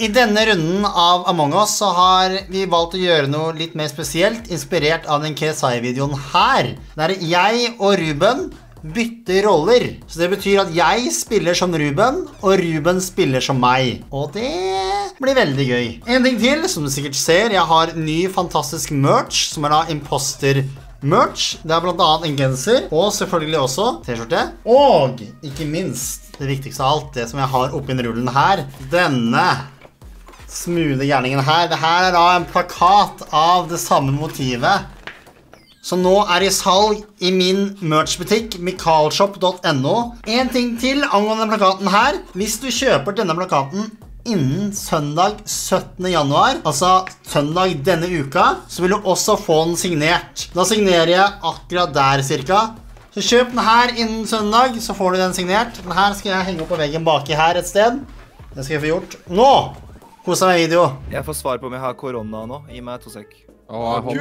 I denne runden av Among Us så har vi valgt å gjøre noe litt mer spesielt, inspirert av den KSI-videoen her. Der jeg og Ruben bytter roller. Så det betyr at jeg spiller som Ruben, og Ruben spiller som meg. Og det blir veldig gøy. En ting til, som du sikkert ser, jeg har ny fantastisk merch, som da imposter merch. Det blant annet en genser, og selvfølgelig også t-skjorte. Og ikke minst, det viktigste av alt, det som jeg har oppi rullen her, denne smoothe gjerningen her. Det her da en plakat av det samme motivet, som nå i salg i min merchbutikk, mikalshop.no. En ting til angående denne plakaten her. Hvis du kjøper denne plakaten innen søndag 17. januar, altså søndag denne uka, så vil du også få den signert. Da signerer jeg akkurat der cirka. Så kjøp den her innen søndag, så får du den signert. Den her skal jeg henge opp på veggen baki her et sted. Det skal jeg få gjort nå. Kosa meg video. Jeg får svar på om jeg har korona nå. Gi meg 2 sek. Oi.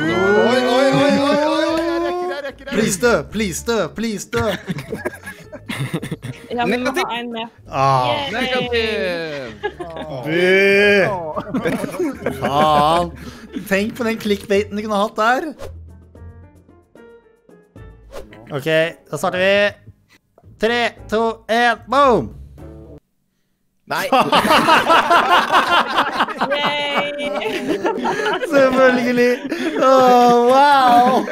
Please dø, please dø, please dø. Ja, men vi må ha en med. Negativ! Bu! Faen. Tenk på den clickbaiten du kunne hatt der. Ok, da starter vi. 3, 2, 1, boom! Nei! Selvfølgelig! Wow!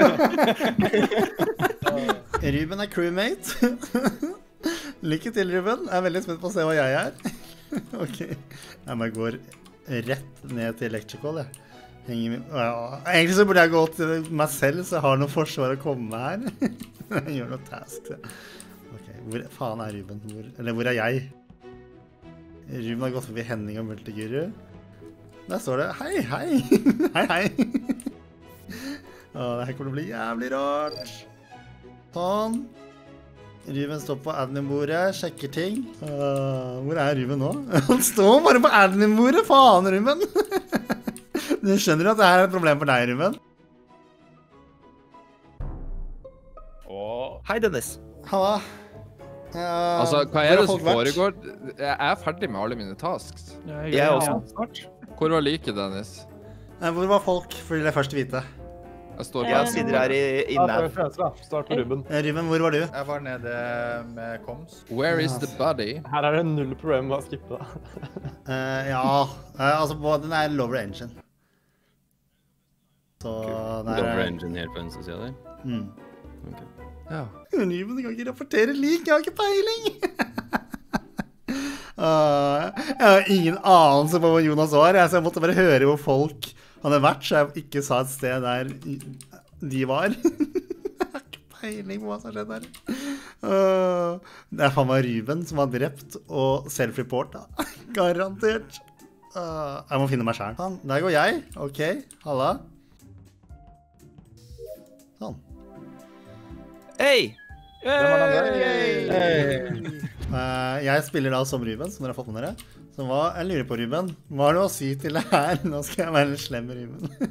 Ruben crewmate. Lykke til, Ruben. Jeg veldig spent på å se hva jeg Ok. Jeg går rett ned til electrical, Egentlig så burde jeg gå til meg selv, så jeg har noe forsvar å komme med her. Jeg gjør noe task. Ok, hvor faen Ruben? Hvor jeg? Ruben har gått forbi Henning og Multiguru. Der står det, hei, hei. Hei, hei. Det her kommer til å bli jævlig rart. Sånn. Ruben står på admin-bordet, sjekker ting. Hvor Ruben nå? Han står bare på admin-bordet, faen Ruben. Du skjønner at det her er et problem for deg, Ruben. Hei, Dennis. Halla. Altså, hva er det som foregår? Jeg er ferdig med alle mine tasks. Jeg også. Hvor var like, Dennis? Hvor var folk, for det først vite? Jeg står Jeg sitter her inne. Start på Ruben. Ruben, hvor var du? Jeg var nede med koms. Where is the body? Her er det null problem med å skippe da. Altså den lower engine. Så Lower engine helt på venstre siden der? Ok. Ja. Ruben kan ikke rapportere lik, jeg har ikke peiling. Jeg har ingen anelse på hvor Jonas var, så jeg måtte bare høre hvor folk hadde vært, så jeg ikke sa et sted der de var. Jeg har ikke peiling på hva som har skjedd der. Det er faen meg Ruben som var drept og self-report da. Garantert. Jeg må finne meg selv. Sånn, der går jeg. Ok, halla. Sånn. Hei! Jeg spiller da som Ruben, som dere har fått med dere. Så jeg lurer på, Ruben, hva har du å si til det her? Nå skal jeg være en slem Ruben.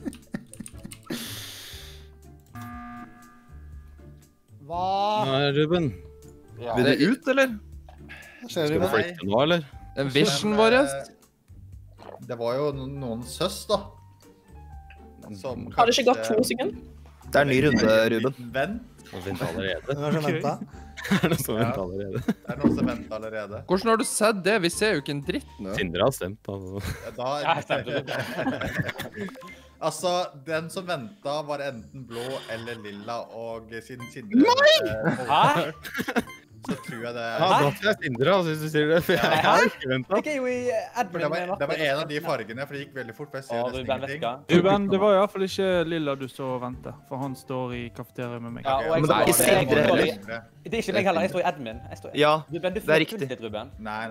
Hva? Ruben? Vil du ut, eller? Skal du flytte nå, eller? En vision vår? Det var jo noen søs da. Har det ikke gått 2 sekunder? Det er en ny runde, Ruben. Vent. Vent allerede. Hvem er det som ventet? Er det så vent allerede? Det er noen som venter allerede. Hvordan har du sett det? Vi ser jo ikke en dritt nå. Sindre har stemt, altså. Jeg stemte. Altså, den som ventet var enten blå eller lilla, og siden Sindre... Hæ? Så tror jeg det Ja, da tror jeg Sindre, altså, hvis du sier det, for jeg har ikke ventet. Jeg er jo i admin. Det var en av de fargene, for det gikk veldig fort, for jeg ser jo nesten ingenting. Ruben, det var i hvert fall ikke Lilla du så og ventet, for han står i kafeteriet med meg. Ja, og Men det er ikke Sindre heller. Det er ikke meg heller, jeg står i admin. Ja, Ruben, du det er riktig. litt, Ruben. Nei.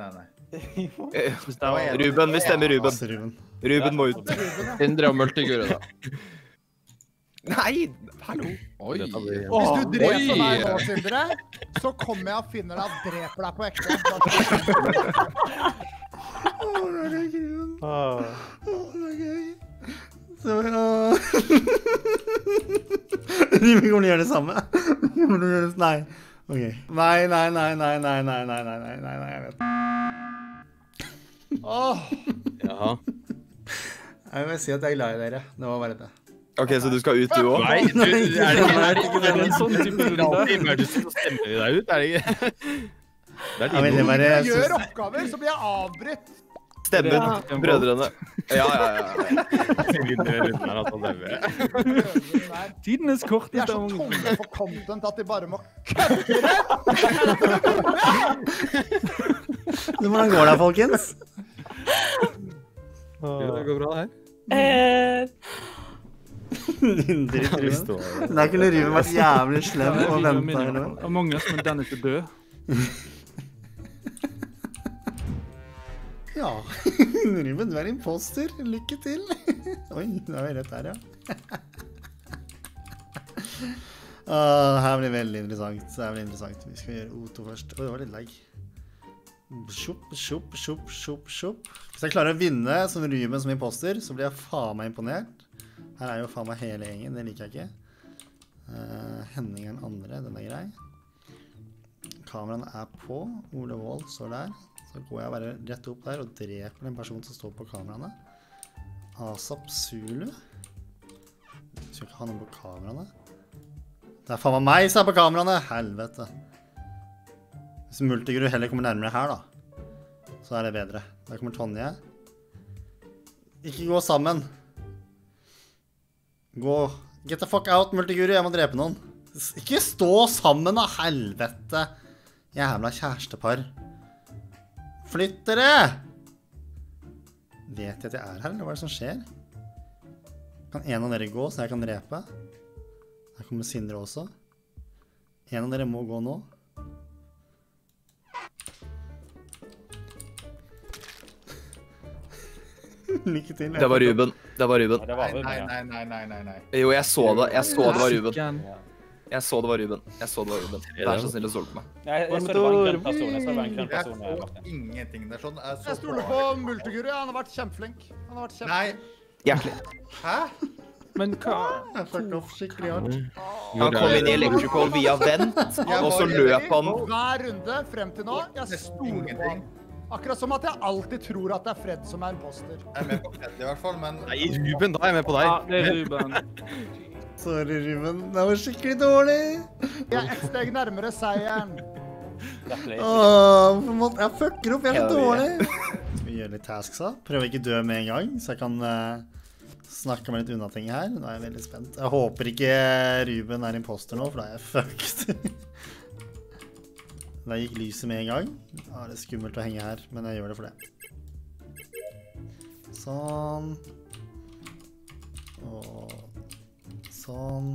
Ruben, vi stemmer Ruben. Ruben må ut. Sindre og Multiguru, da. Nei, hallo. Oi. Hvis du dreper meg nå, Sindre, så kommer jeg og finner deg og dreper deg på ekte. Det er gøy. Det er gøy. Vi kommer til å gjøre det samme. Nei. Ok. Nei, jeg vet. Ja. Jeg vil si at jeg er glad i dere. Det var bare det. Ok, så du skal ut du også? Nei, du, er det ikke Det er en sånn type runde. emergency, så stemmer vi deg ut, er det ikke? Det er Jeg vil din bare... Når jeg gjør oppgaver, så blir jeg avbrutt. Stemmen, brødrene. Ja. Tidenes De korteste er så Among Us. tomme for content at de bare må kødde det. Hvordan går det, folkens? Det går bra her. Dritt, Ruben. Da kunne Ruben vært jævlig slem og ventet eller noe. Among Us, men Dennis er død. Ja, Ruben, du er imposter. Lykke til. Oi, det var rett her, ja. Her blir veldig interessant. Det blir interessant. Vi skal gjøre O2 først. Oi, det var litt lag. Sjopp. Hvis jeg klarer å vinne som Ruben som imposter, så blir jeg faen meg imponert. Her er jo faen meg hele gjengen, det liker jeg ikke. Henning er den andre, den er grei. Kameraen er på, Ole Wold står der. Så går jeg bare rett opp der og dreper den personen som står på kameraene. Asap Zulu. Jeg skal ikke ha noe på kameraene. Det er faen meg meg som er på kameraene! Helvete. Hvis Multigru heller kommer nærmere her da, så er det bedre. Der kommer Tonje. Ikke gå sammen. Gå. Get the fuck out, Multiguru. Jeg må drepe noen. Ikke stå sammen da, helvete. Jævla kjærestepar. Flytt dere! Vet jeg at jeg er her, eller hva er det som skjer? Kan en av dere gå, så jeg kan drepe? Her kommer Sindre også. En av dere må gå nå. Lykke til. Det var Ruben. Nei. Jo, jeg så det var Ruben. Jeg så det var Ruben. Vær så snill å stole på meg. Jeg så det var en grønn person. Jeg så det var en grønn Jeg person, så Martin. ingenting der sånn. Jeg stoler på Multiguru. Han har vært kjempeflink. Nei. Hjertelig. Hæ? Men hva? Jeg fucked off skikkelig hardt. Han kom inn i electrical via vent, og så løp han. Hver runde frem til nå, jeg stoler på han. Akkurat som at jeg alltid tror at det er Fred som er imposter. Jeg er med på Fred i hvert fall, men... Nei, Ruben, da er jeg med på Ja, deg. det er Ruben. Sorry, Ruben. Det var skikkelig dårlig. Jeg er et steg nærmere seieren. Jeg fucker opp, jeg er så dårlig. Skal vi gjøre litt tasks da? Prøve ikke dø med en gang, så jeg kan snakke meg litt unna ting her. Nå er jeg veldig spent. Jeg håper ikke Ruben er imposter nå, for da er jeg fucked. Da gikk lyset med en gang. Ja, det er skummelt å henge her, men jeg gjør det for det. Sånn. Og sånn.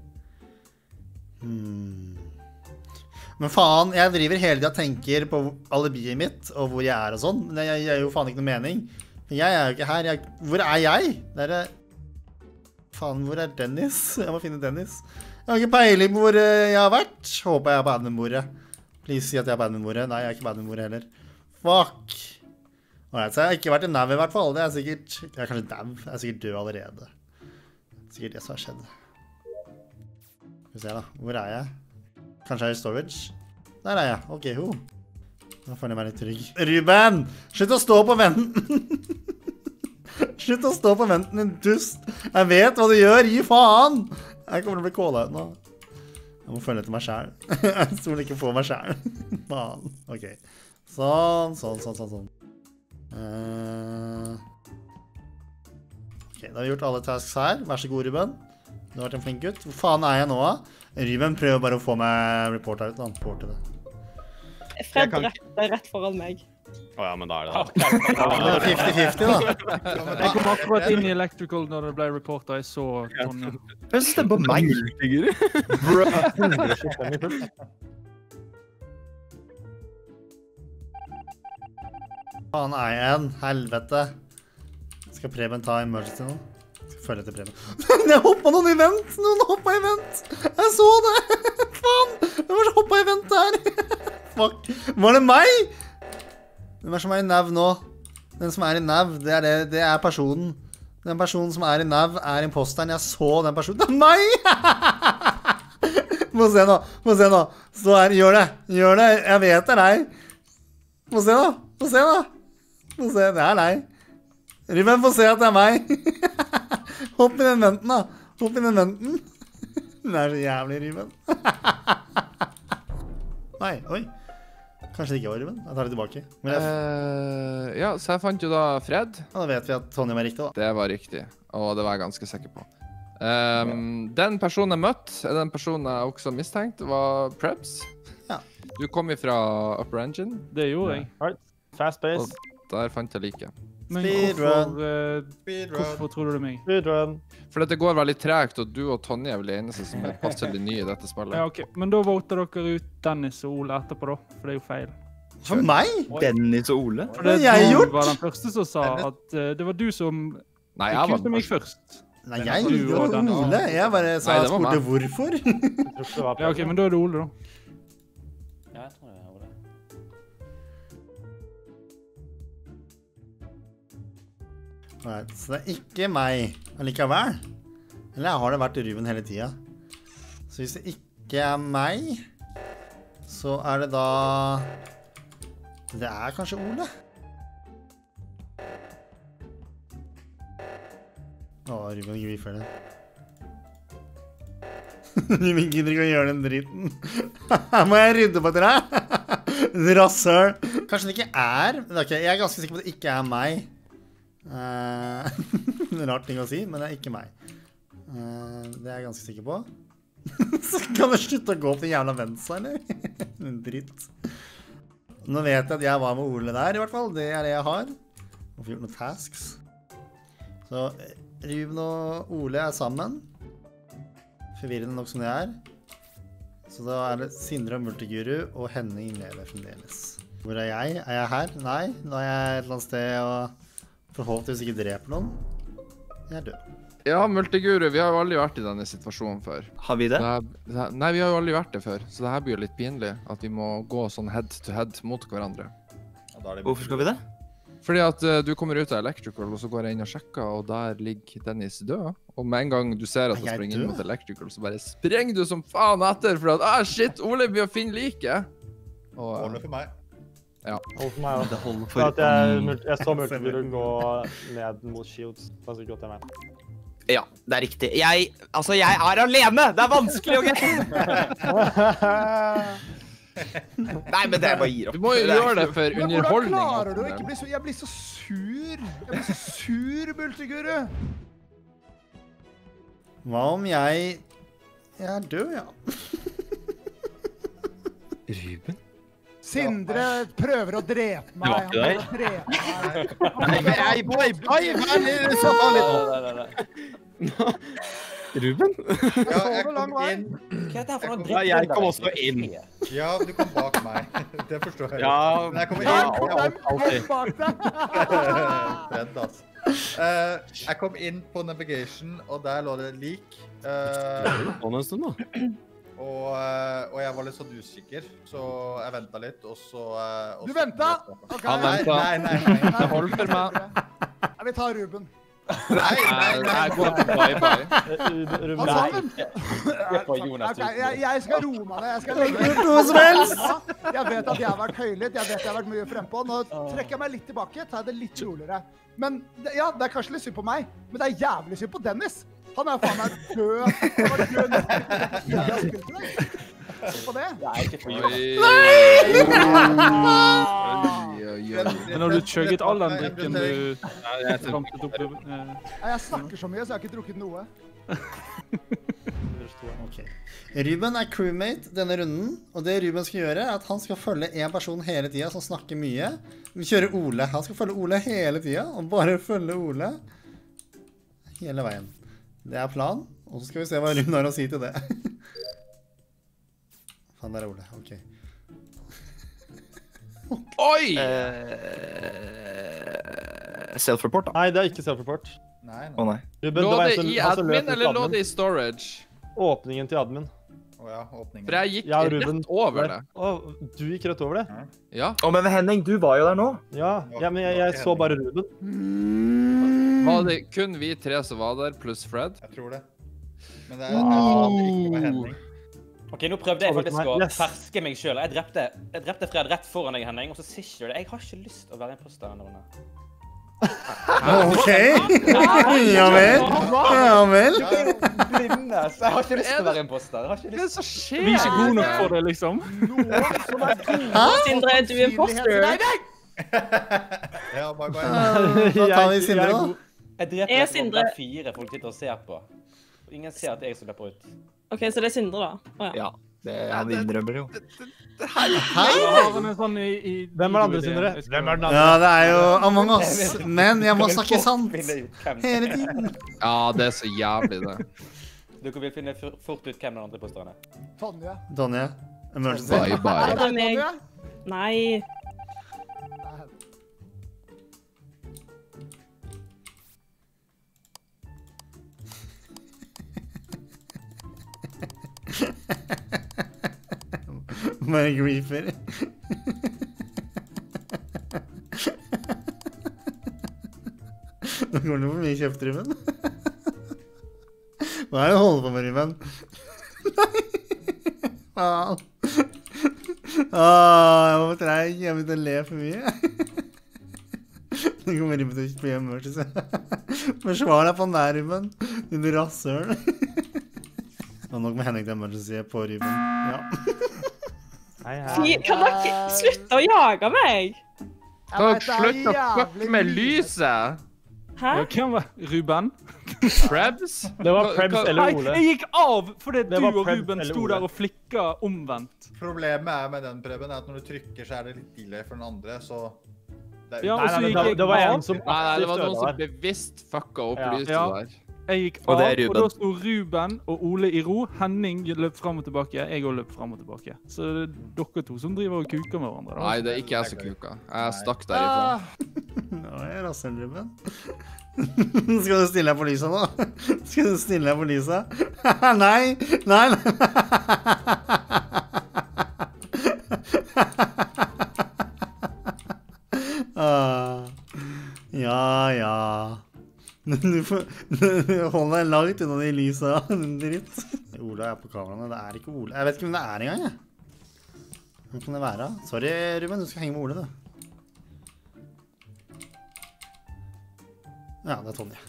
Men faen, jeg driver hele tiden og tenker på alibiet mitt og hvor jeg er og sånn. Men jeg gjør jo faen ikke noe mening. For jeg er jo ikke her. Hvor er jeg? Faen, hvor er Dennis? Jeg må finne Dennis. Jeg har ikke peiling på hvor jeg har vært. Håper jeg er på admin-bordet. Please si at jeg er på admin-bordet. Nei, jeg er ikke på admin-bordet heller. Fuck. Alright, så jeg har ikke vært i nav i hvert fall. Det er sikkert... Jeg er kanskje nav. Jeg er sikkert død allerede. Sikkert det som har skjedd. Skal vi se da. Hvor er jeg? Kanskje jeg er i storage? Der er jeg. Ok, ho. Nå føler jeg meg litt trygg. Ruben! Slutt å stå på venten! Slutt å stå på venten, din dust! Jeg vet hva du gjør, gi faen! Jeg kommer til å bli callet ut nå. Jeg må følge etter meg selv. Jeg stoler ikke på meg selv. Faen. Ok. Sånn. Ok, da har vi gjort alle tasks her. Vær så god, Ruben. Du har vært en flink gutt. Hvor faen er jeg nå, da? Ruben prøver bare å få meg report her ut. Han får til det. Fred rett foran meg. Åja, men da er det da. Det er 50-50 da. Jeg kom akkurat inn i electrical når det ble reportet. Jeg så Tonje. Hvem stemmer på meg? Faen er jeg en? Helvete. Skal Preben ta emergency nå? Skal følge etter Preben. Jeg hoppet noen i vent! Noen hoppet i vent! Jeg så det! Faen! Hvem var det som hoppet i vent der? Fuck. Var det meg? Hvem er som er i nav nå? Den som er i nav, det er personen. Den personen som er i nav er imposteren. Jeg så den personen. Det er meg! Må se nå. Så her, gjør det. Jeg vet det er deg. Må se, det er deg. Ruben får se at det er meg. Hopp i den venten, da. Hopp i den venten. Den er så jævlig, Ruben. Nei, oi. Kanskje det ikke var Ruben. Jeg tar det tilbake. Ja, så jeg fant jo da Fred. Ja, da vet vi at Tonje var riktig, da. Det var riktig, og det var jeg ganske sikker på. Den personen jeg møtte, den personen jeg også mistenkte, var Prebz. Ja. Du kom ifra Upper Engine. Det gjorde jeg. Fast pace. Og der fant jeg like. Men hvorfor tror du det meg? Speedrun. For det går veldig tregt, og du og Tonje er vel de eneste som er passelig nye i dette spillet. Ja, ok. Men da voter dere ut Dennis og Ole etterpå da, for det er jo feil. For meg? Dennis og Ole? For det har jeg gjort? Du var den første som sa at det var du som Nei, jeg var kuste meg først. Nei, det var Ole. Jeg bare spurte hvorfor. Ja, ok, men da er det Ole da. Ja, jeg tror det er Ole. Right, så det er ikke meg allikevel. Eller har det vært Ruben hele tiden? Så hvis det ikke er meg, så er det da... Det er kanskje Ole? Ruben griefer det. Ruben gidder ikke å gjøre den dritten. Her må jeg rydde på til deg. Rassøl. Kanskje det ikke er... Ok, jeg er ganske sikker på at det ikke er meg. Rart ting å si, men det er ikke meg. Det er jeg ganske sikker på. Så kan du slutte å gå på jævla venstre, eller? Dritt. Nå vet jeg at jeg var med Ole der, i hvert fall. Det er det jeg har. Og får gjort noen tasks. Så Ruben og Ole er sammen. Forvirrende nok som det er. Så da er det Sindre og Multiguru og Henning lever fremdeles. Hvor er jeg? Er jeg her? Nei, nå er jeg et eller annet sted og forhåpentligvis ikke dreper noen. Jeg er død. Ja, Multiguru, vi har jo aldri vært i denne situasjonen før. Har vi det? Nei, vi har jo aldri vært det før, så det her blir jo litt pinlig at vi må gå sånn head to head mot hverandre. Hvorfor skal vi det? Fordi at du kommer ut av Electrical, og så går jeg inn og sjekker, og der ligger Dennis død. Og med en gang du ser at jeg springer inn mot Electrical, så bare sprenger du som faen etter, for at, shit, Ole blir å finne like. Holder for meg. Ja. Holder for meg også. Det holder For at jeg så Multiguru gå ned mot Shields. Det var så godt jeg mener. Ja, det er riktig. Jeg er alene! Det er vanskelig, ok? Nei, men det er bare gir opp. Du må jo gjøre det for underholdning. Hvordan klarer du ikke bli så... Jeg blir så sur. Jeg blir så sur, Multiguru. Hva om jeg er død, ja? Ruben? Sindre prøver å drepe meg. Det var ikke Ruben? Ja, jeg kom inn. Hva er det for noe dritt? Jeg kom også inn. Ja, du kom bak meg. Det forstår jeg. Ja, men jeg kom inn. Redd, altså. Jeg kom inn på navigation, og der lå det lik. Og jeg var litt sånn usikker, så jeg ventet litt, og så... Du ventet? Ok. Han ventet. Nei. Det holder for meg. Jeg vil ta Ruben. Nei. Jeg går på bye-bye. Ruben, Jeg skal roe meg ned. Jeg skal legge meg. Jeg vet at jeg har vært høylytt. Jeg vet at jeg har vært mye frempå. Nå trekker jeg meg litt tilbake, tar jeg det litt roligere. Men ja, det er kanskje litt synd på meg, men det er jævlig synd på Dennis. Han er faen meg død. Han var død nesten. Jeg har spilt til deg. På det. Det er ikke for Men har du chugget all den drikken du... Jeg snakker så mye, så jeg har ikke drukket noe. Okay. Ruben er crewmate denne runden, og det Ruben skal gjøre er at han skal følge en person hele tiden som snakker mye. Vi kjører Ole. Han skal følge Ole hele tiden, og bare følge Ole hele veien. Det er planen, og så skal vi se hva Ruben har å si til det. Faen, der er Ole. Ok. Oi! Self-report, da. Nei, det er ikke self-report. Nei. Lå det i admin, eller lå det i storage? Åpningen til admin. Ja, åpningen. For jeg gikk rett over det. Du gikk rett over det? Ja. Men Henning, du var jo der nå. Ja, men jeg så bare Ruben. Var det kun vi tre som var der, pluss Fred? Jeg tror det. Men det er ikke med Henning. Ok, nå prøvde jeg faktisk å ferske meg selv. Jeg drepte Fred rett foran deg, Henning, og så sier du det. Jeg har ikke lyst til å være en imposter denne runden. Ok. Ja vel. Ja vel. Blinde, så jeg har ikke lyst til å være imposter. Hva er det som skjer? Vi er ikke gode nok for det, liksom. Sindre, du er imposter. Ja, bye. Da tar vi Sindre da. Jeg dreper Sindre 4 folk sitter og ser på. Ingen ser at jeg som løper ut. Ok, så det er Sindre da? Ja, det han innrømmer jo. Hei! Hvem er den andre, Sindre? Hvem er den andre? Ja, det er jo Among Us, men jeg må snakke sant hele tiden. Ja, det er så jævlig det. Dere vil finne fort ut hvem den andre posterne er. Tonje. Donje, emergency. Bye, bye. Det er meg. Nei. Bare griefer. Nå går det for mye kjeft, Ruben. Hva er det du holder på med, Ruben? Nei! Faen. Jeg var treig. Jeg begynte å le for mye. Nå kommer Ruben til å bli emergency. Forsvar deg på den der, Ruben. Din rasshøl. Nå nok med Henning til emergency på Ruben. Ja. Kan dere slutte å jage meg? Slutt å fucke med lyset! Hæ? Hvem var Ruben? Krebs? Det var Krebs eller Ole. Jeg gikk av fordi du og Ruben sto der og flikka omvendt. Problemet er med den prøven er at når du trykker så er det litt delay for den andre, så... Ja, og så gikk jeg det var en som Nei, det var noen som bevisst fucka opp lyset der. Jeg gikk av, og da sto Ruben og Ole i ro. Henning løp frem og tilbake. Jeg også løp frem og tilbake. Så det er dere to som driver og kuker med hverandre. Nei, det er ikke jeg som kuker. Jeg stakk derifra. Nå er jeg rassen, Ruben. Skal du stille deg på lyset nå? Skal du stille deg på lyset? Nei! Nei! Ja. Hold deg langt unna de lysa, dritt. Ola er på kameraene, det er ikke Ole. Jeg vet ikke hvem det er engang, jeg. Hvem kan det være? Sorry, Ruben, du skal henge med Ole, du. Ja, det er Tonje.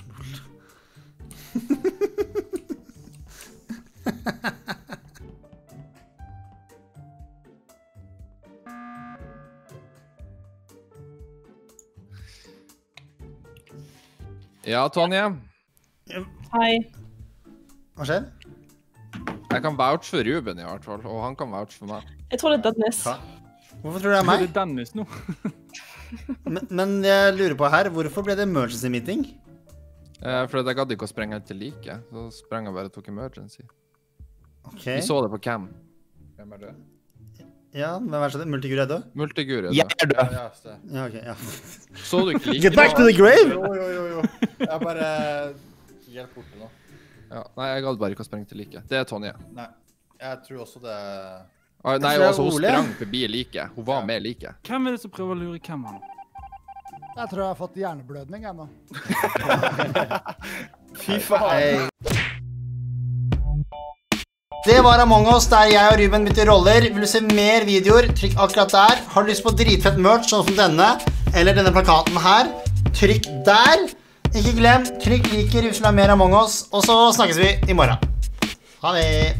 Ja, Tonje. Hei. Hva skjer? Jeg kan vouch for Ruben i hvert fall, og han kan vouch for meg. Jeg tror det er Dennis. Hvorfor tror du det er meg? Det er Dennis nå. Men jeg lurer på her, hvorfor ble det emergency meeting? For jeg gadd ikke å sprenge til like, så sprang jeg bare og tok emergency. Ok. Vi så det på cam. Hvem er det? Ja, hvem er det? Multigur er død? Multigur er død. Jeg er død. Ja, ok, ja. Så du ikke like? Get back to the grave! Jo. Jeg er bare helt borte nå. Ja, nei, jeg gadd bare ikke å sprenge til like. Det er Tonje. Nei, jeg tror også det... Nei, altså hun sprang forbi like. Hun var med like. Hvem er det som prøver å lure hvem her nå? Jeg tror jeg har fått hjerneblødning ennå. Fy faen. Det var Among Us, der jeg og Ruben bytter roller. Vil du se mer videoer, trykk akkurat der. Har du lyst på dritfett merch, sånn som denne, eller denne plakaten her, trykk der. Ikke glem, trykk liker hvis du vil ha mer Among Us, og så snakkes vi i morgen. Ha det!